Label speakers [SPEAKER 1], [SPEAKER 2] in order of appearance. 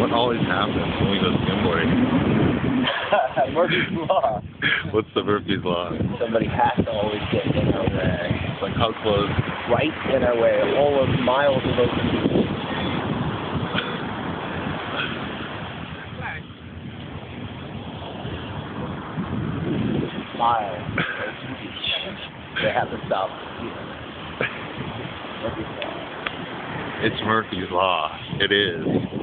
[SPEAKER 1] What always happens when we go skimboarding?
[SPEAKER 2] Murphy's Law.
[SPEAKER 1] What's the Murphy's Law?
[SPEAKER 2] Somebody has to always get in our way.
[SPEAKER 1] Like how close?
[SPEAKER 2] Right in our way. All of miles of open. Miles. They have to stop.
[SPEAKER 1] It's Murphy's Law. It is.